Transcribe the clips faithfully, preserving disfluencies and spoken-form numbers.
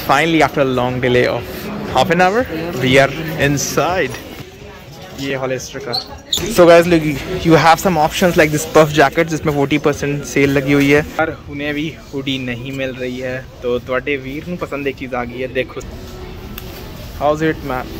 finally, after a long delay of half an hour, we are inside. ये Hollister का. So guys, look, you have some options like this puff jacket जिसमें forty percent sale लगी हुई है. यार उन्हें भी हुडी नहीं मिल रही है तो ਤੁਹਾਡੇ ਵੀਰ ਨੂੰ पसंद एक चीज़ आ गई है. देखो. How's it, man?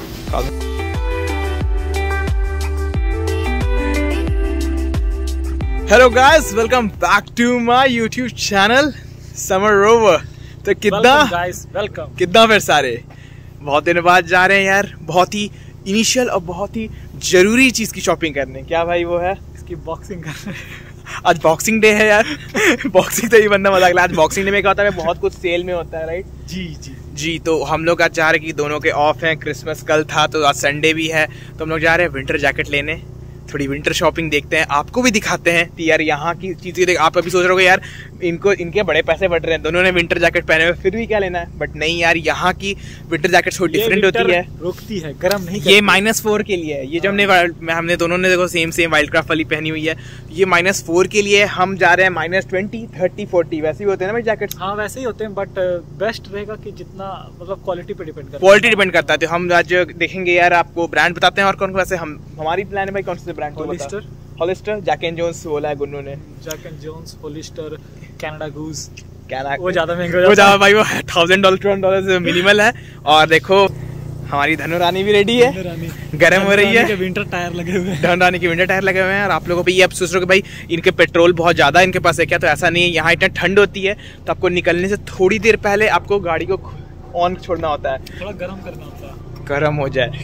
Hello guys, welcome back to my YouTube channel, Summer Rover. तो कितना guys, welcome. कितना फिर सारे बहुत दिनों बाद जा रहे हैं यार, बहुत ही इनिशियल और बहुत ही जरूरी चीज की शॉपिंग करने. क्या भाई वो है? इसकी बॉक्सिंग करने. आज बॉक्सिंग डे है यार. बॉक्सिंग तो ये बंदा मजाक ला. आज बॉक्सिंग डे में क्या होता है, बहुत कुछ सेल में होता है, राइट? जी जी जी. तो हम लोग आज जा रहे हैं कि दोनों के ऑफ हैं. क्रिसमस कल था तो आज संडे भी है, तो हम लोग जा रहे हैं विंटर जैकेट लेने. थोड़ी विंटर शॉपिंग देखते हैं, आपको भी दिखाते हैं कि यार यहाँ की चीज़ें देख. आप अभी सोच रहे हो यार इनको इनके बड़े पैसे बढ़ रहे हैं, दोनों ने विंटर जैकेट पहने हुए, फिर भी क्या लेना है. बट नहीं यार, यहाँ की विंटर जैकेट थोड़ी डिफरेंट होती है, रुकती है, गर्म नहीं. ये माइनस फोर के लिए है. ये जो हमने हमने दोनों ने देखो सेम सेम वाइल्ड क्राफ्ट वाली पहनी हुई है. ये माइनस फोर के लिए. हम जा रहे हैं माइनस ट्वेंटी थर्टी फोर्टी वैसे ही होते हैं ना भाई जैकेट. हाँ वैसे ही होते हैं, बट बेस्ट रहेगा कि जितना मतलब क्वालिटी पे डिपेंड करता है. क्वालिटी डिपेंड करता है. तो हम आज देखेंगे यार, आपको ब्रांड बताते हैं और कौन. वैसे हम हमारी प्लान है भाई कौन से brand. Hollister Hollister, Jack and Jones बोला है गुन्नू ने. Jack and Jones, Hollister, Canada Goose. Canada वो ज्यादा महंगा, वो ज्यादा भाई, वो थाउजेंड डॉलर टू डॉलर से मिनिमल है. और देखो हमारी धनु रानी भी रेडी है, गर्म हो रही है. विंटर टायर लगे हुए हैं. धनु रानी के विंटर टायर लगे हुए हैं. और आप लोगों को ये अब सोच रहे हो कि भाई इनके पेट्रोल बहुत ज्यादा इनके पास है क्या, तो ऐसा नहीं है. यहाँ इतना ठंड होती है तो आपको निकलने से थोड़ी देर पहले आपको गाड़ी को ऑन छोड़ना होता है, थोड़ा गर्म करना होता है, गर्म हो जाए.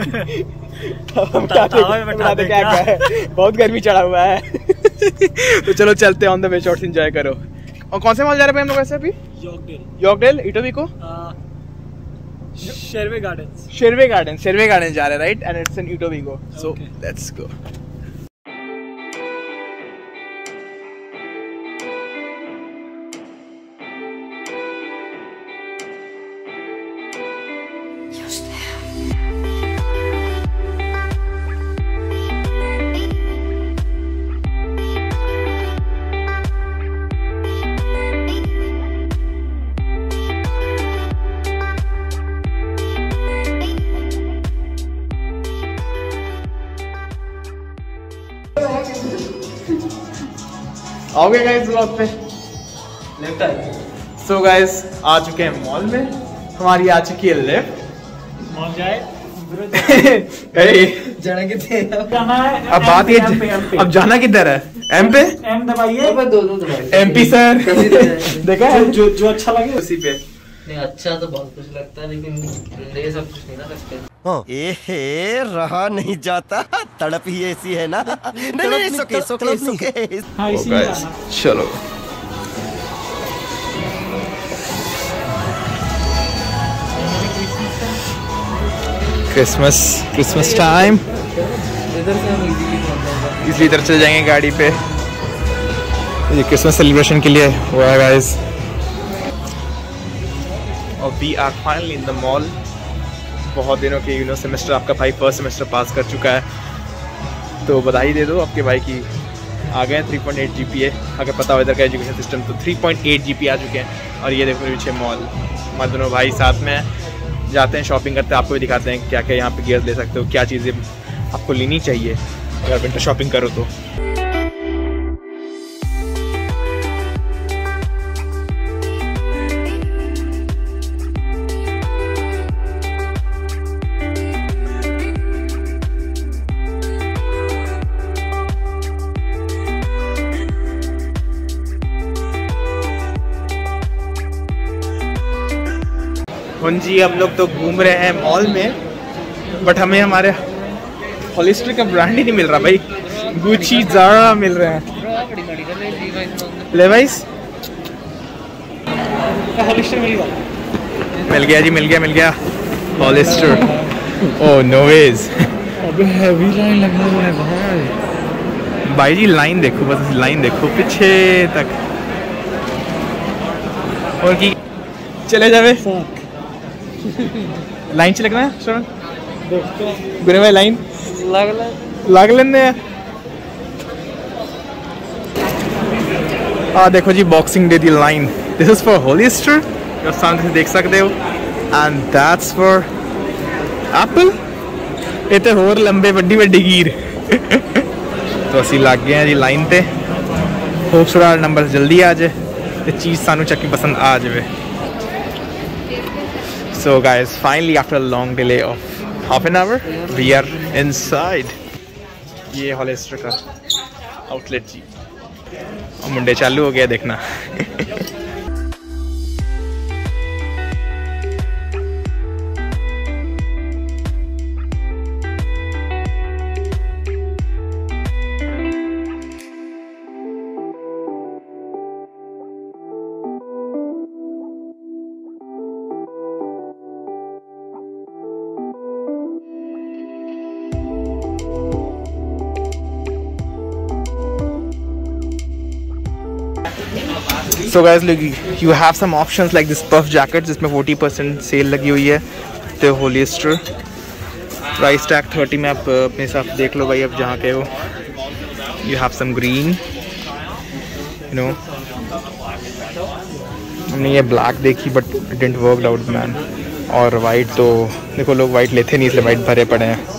क्या है, बहुत गर्मी चढ़ा हुआ है. तो चलो चलते हैं, on the way shots enjoy करो. और कौन से मॉल जा रहे हैं हम लोग वैसे अभी? Yorkdale. Yorkdale, Etobicoke, Sherway Gardens. Sherway Garden Sherway Garden जा रहे हैं, right? And it's in Etobicoke. So let's go. आओगे गाइस ब्लॉग पे? लेफ्ट आए. सो गाइस आ चुके हैं मॉल में. हमारी आ चुकी है लेफ्ट. मॉल जाए. जाना किधर जाना है? अब बात ये, अब जाना किधर है? एम पे. एम दबाइए. दोनों दबाइए. एमपी सर देखा है, जो जो अच्छा लगे उसी पे. नहीं अच्छा तो बहुत कुछ लगता है, लेकिन ये सब कुछ नहीं ना लगता. ए रहा नहीं जाता, तड़प ही ऐसी है ना. नहीं नहीं सोके सोके सोके. हाँ इसी में जाना. चलो क्रिसमस क्रिसमस टाइम, इधर से हम इजीली पहुंच जाएंगे. इसलिए इधर चले जाएंगे गाड़ी पे. ये क्रिसमस सेलिब्रेशन के लिए हुआ है गाइस. और we are finally in the mall. बहुत दिनों के यू नो सेमेस्टर, आपका भाई फर्स्ट सेमेस्टर पास कर चुका है, तो बधाई दे दो आपके भाई की. आ गए three point eight G P A. अगर पता हो इधर का एजुकेशन सिस्टम, तो three point eight G P आ चुके हैं. और ये देखो पीछे मॉल, हमारे दोनों भाई साथ में हैं, जाते हैं शॉपिंग करते हैं. आपको भी दिखाते हैं क्या क्या यहाँ पे गियर्स ले सकते हो, क्या चीज़ें आपको लेनी चाहिए अगर विंटर शॉपिंग करो तो. जी हम लोग तो घूम रहे हैं मॉल में, बट हमें हमारे हॉलिस्टर का ब्रांड ही नहीं मिल रहा भाई. गुची, ज़ारा मिल रहे हैं. लेवाइस हॉलिस्टर मिल गया. मिल गया जी, मिल गया मिल गया हॉलिस्टर. Oh no ways. अबे हैवी लाइन लगा हुआ है भाई. भाई जी लाइन देखो, बस लाइन देखो पीछे तक. और की चले जावे लाइन से लगना है. श्रवण गुने भाई लाइन लग लेने. आ देखो जी बॉक्सिंग डे दी line. This is for Hollister सामने से देख सकते हो एंड दैट्स फॉर एप्पल। इतने होर लंबे वड्डी वड्डी गिर तो असी लग गए हैं जी लाइन पे। होप थोड़ा नंबर जल्दी आ जाए तो चीज़ सानू चक्की पसंद आ जाए। So guys finally after long delay of half an hour we are inside. ये हॉलिस्टर का आउटलेट जी और मुंडे चालू हो गया देखना। So guys, look, you have some options like this puff jacket जिसमें forty percent सेल लगी हुई है। तो होलिस्टर प्राइस टैग thirty में आप अपने साथ देख लो भाई अब जहाँ के हो। You have some green, you know, हमने ये black देखी but it didn't work out man। और white तो देखो लोग white लेते नहीं इसलिए white भरे पड़े हैं।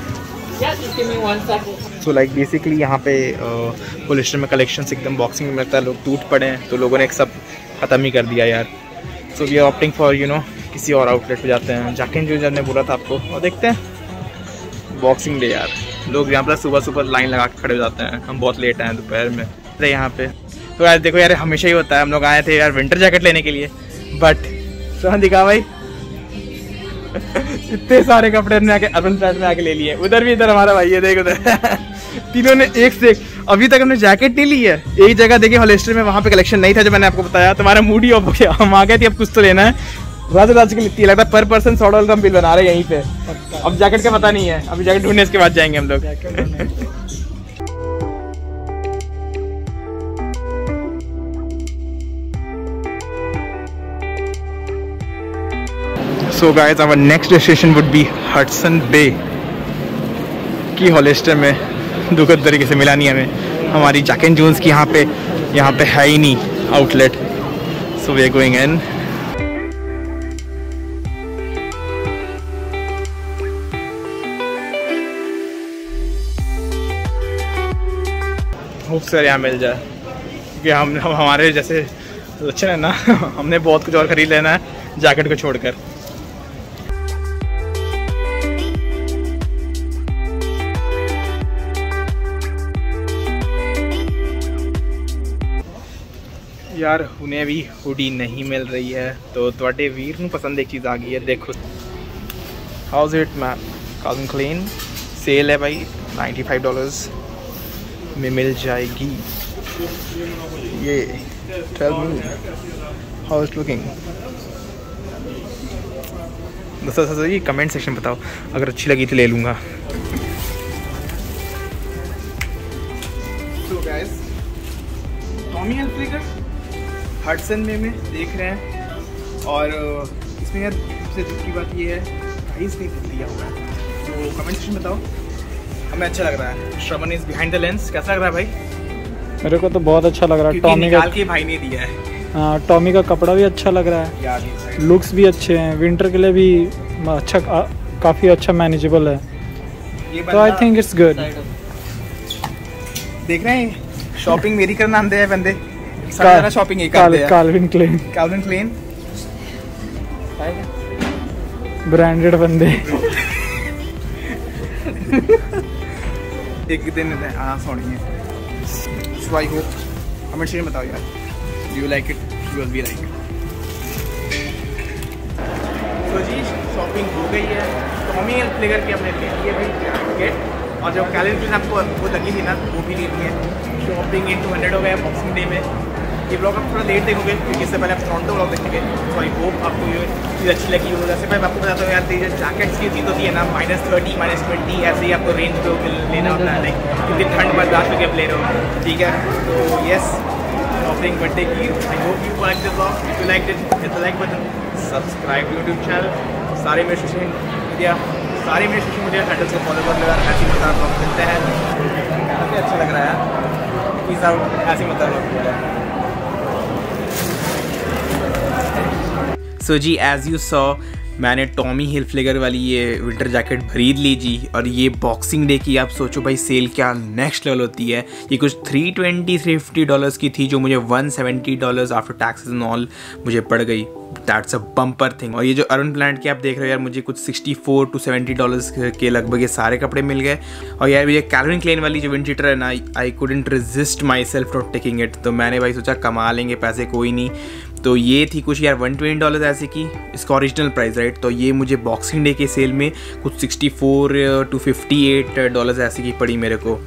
सो लाइक बेसिकली यहाँ पे होलिस्टर में कलेक्शंस एकदम बॉक्सिंग में मिलता है। लोग टूट पड़े हैं तो लोगों ने एक सब ख़त्म ही कर दिया यार। So we are opting for you know किसी और आउटलेट पे जाते हैं। जाके जो जब ने बोला था आपको और देखते हैं बॉक्सिंग डे यार। लोग यहाँ पर सुबह सुबह लाइन लगा के खड़े हो जाते हैं। हम बहुत लेट आए दोपहर में अरे यहाँ पे। तो यार देखो यार हमेशा ही होता है। हम लोग आए थे यार विंटर जैकेट लेने के लिए बट सोहन दिखा भाई इतने सारे कपड़े हमने आके अर्बन फ्लैट में आके ले लिए। उधर भी इधर हमारा भाई है देख उधर तीनों ने एक से एक। अभी तक हमने जैकेट नहीं ली है। एक जगह देखिए हॉलिस्टर में वहाँ पे कलेक्शन नहीं था जो मैंने आपको बताया। तुम्हारा मूड ही ऑफ हो गया। हम आ गए थे अब कुछ तो लेना है। राज राज की लिखती है लगता है पर पर्सन सौ डॉलर का बिल बना रहे यहीं पे। अब जैकेट का पता नहीं है। अभी जैकेट ढूंढने इसके बाद जाएंगे हम लोग। So guys our next destination would be Hudson Bay की हॉलिस्टर में दुखद तरीके से मिला नहीं हमें। हमारी जैक एंड जोन्स की यहाँ पे यहाँ पे है ही नहीं outlet. So we are going in. Hope sir यहाँ मिल जाए क्योंकि हम हम हमारे जैसे अच्छे है ना हमने बहुत कुछ और खरीद लेना है जैकेट को छोड़कर। यार उन्हें भी हुडी नहीं मिल रही है तो ਤੁਹਾਡੇ ਵੀਰ ਨੂੰ पसंद एक चीज़ आ गई है। देखो how's it ma'am Calvin Klein sale है भाई ninety-five डॉलर्स में मिल जाएगी। ये tell me how is looking. दोस्तों ये कमेंट सेक्शन बताओ अगर अच्छी लगी तो ले लूँगा। So guys, Tommy Hilfiger Hudson में में देख रहे हैं और इसमें यार सबसे दुख की बात ये है प्राइस नहीं दिया हुआ है। तो कमेंट सेक्शन बताओ हमें अच्छा लग रहा है। Shravan is behind the lens कैसा लग रहा है भाई? मेरे को तो बहुत अच्छा लग रहा है। टॉमी का के भाई ने दिया है। हाँ टॉमी का कपड़ा भी अच्छा लग रहा है यार। लुक्स भी अच्छे हैं। विंटर के लिए भी अच्छा काफ़ी अच्छा मैनेजेबल है। तो आई थिंक इट्स गुड। देख रहे हैं शॉपिंग मेरी करना आंदे हैं बंदे। सारा शॉपिंग ही करते हैं। Calvin Klein Calvin Klein branded बंदे एक दिन आना सोनी है। So I hope comment section में बताओ यार do you like it you will be like it. तो जी शॉपिंग हो गई है। टॉमी हिल्फिगर की हमने ले ली है भाई जैकेट और जो कैलेंडर आपको वो लगी थी ना वो भी ले ली है। शॉपिंग इन टू हंड्रेड हो गया बॉक्सिंग डे में। ये ब्लॉग आप थोड़ा लेट देखोगे क्योंकि इससे पहले आप टोरंटो ब्लॉग देखेंगे। सो आई होप आपको ये चीज़ अच्छी लगी हो। जैसे मैं आपको बताता हूँ यार ये जैकेट्स की चीज़ होती है ना माइनस थर्टी माइनस ट्वेंटी ऐसे ही आपको रेंज पे लेना होता है लाइक क्योंकि ठंड बर्दाश्त करके आप ले रहे हो ठीक है। तो येस शॉपिंग बर्थडे की I hope you like this blog. If you like it hit the like button subscribe YouTube channel सारे मेरे सोशल मीडिया सारे मेरे सोशल मीडिया हैंडल्स को फॉलो कर लो यार। ऐसी मजा ब्लॉग मिलते हैं काफ़ी अच्छा लग रहा है। पीस आउट ऐसी मजा ब्लॉग। सो जी एज यू सॉ मैंने टॉमी हिलफिगर वाली ये विंटर जैकेट खरीद ली जी। और ये बॉक्सिंग डे की आप सोचो भाई सेल क्या नेक्स्ट लेवल होती है। ये कुछ three twenty three fifty dollars की थी जो मुझे one seventy dollars after taxes and all मुझे पड़ गई। That's a bumper thing. और ये जो अर्बन प्लैनेट की आप देख रहे हो यार, मुझे कुछ sixty four two seventy dollars के लगभग ये सारे कपड़े मिल गए। और यार ये कैल्विन क्लेन वाली जो विंड हीटर है ना, I couldn't resist myself not taking it. तो मैंने भाई सोचा कमा लेंगे पैसे, कोई नहीं। तो ये थी कुछ यार वन ट्वेंटी डॉलर्स ऐसे की, इसका ओरिजिनल प्राइस राइट। तो ये मुझे बॉक्सिंग डे के सेल में कुछ sixty four two fifty eight dollars ऐसे की पड़ी मेरे को।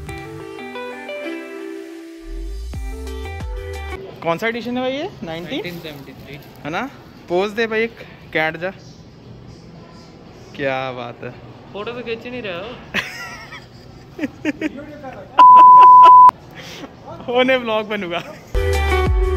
कौन सा एडिशन है भाई ये? नाइनटीन सेवेंटी थ्री है ना। पोज दे भाई एक कैट जा, क्या बात है। फोटो तो खींच नहीं रहे हो। होने ब्लॉग बनूंगा।